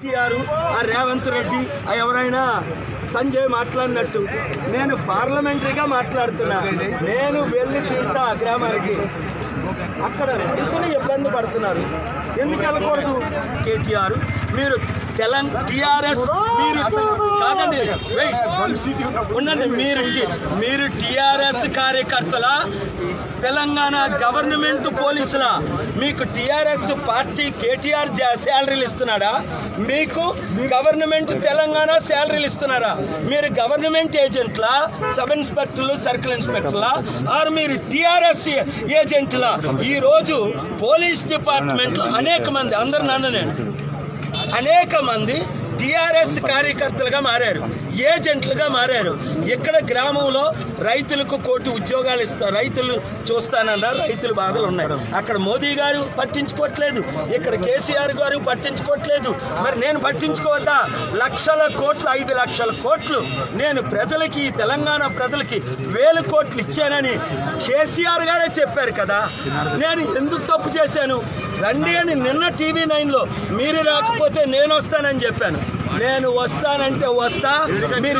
కేటీఆర్ ఆ రేవంత్ రెడ్డి ఎవరైనా సంజయ్ మాట్లాడినట్టు నేను పార్లమెంటరీగా మాట్లాడుతున్నా. నేను వెళ్ళి తీరుతా గ్రామానికి, అక్కడ రైతులు ఇబ్బంది పడుతున్నారు. ఎందుకు వెళ్ళకూడదు? కేటీఆర్ మీరు టీఆర్ఎస్ మీరు కాదండి, ఉండండి, మీరు టీఆర్ఎస్ కార్యకర్తల, తెలంగాణ గవర్నమెంట్ పోలీసుల, మీకు టీఆర్ఎస్ పార్టీ కేటీఆర్ శాలరీలు ఇస్తున్నాడా? మీకు గవర్నమెంట్ తెలంగాణ శాలరీలు ఇస్తున్నారా? మీరు గవర్నమెంట్ ఏజెంట్లా, సబ్ ఇన్స్పెక్టర్లు, సర్కిల్ ఇన్స్పెక్టర్లా, ఆర్ మీరు టీఆర్ఎస్ ఏజెంట్లా? ఈ రోజు పోలీస్ డిపార్ట్మెంట్లో అనేక మంది, అందరు నన్ను నేను, అనేక మంది టీఆర్ఎస్ కార్యకర్తలుగా మారారు, ఏజెంట్లుగా మారారు. ఇక్కడ గ్రామంలో రైతులకు కోటి ఉద్యోగాలు ఇస్తారు, రైతులు చూస్తానన్నారు, రైతుల బాధలు ఉన్నాయి. అక్కడ మోదీ గారు పట్టించుకోవట్లేదు, ఇక్కడ కేసీఆర్ గారు పట్టించుకోవట్లేదు. మరి నేను పట్టించుకోవద్దా? లక్షల కోట్లు, 5 లక్షల కోట్లు నేను ప్రజలకి, తెలంగాణ ప్రజలకి 1000 కోట్లు ఇచ్చానని కేసీఆర్ గారే చెప్పారు కదా. నేను ఎందుకు తప్పు చేశాను? రండి అని నిన్న TV9లో మీరు రాకపోతే నేను వస్తానని చెప్పాను. నేను వస్తానంటే వస్తా. మీరు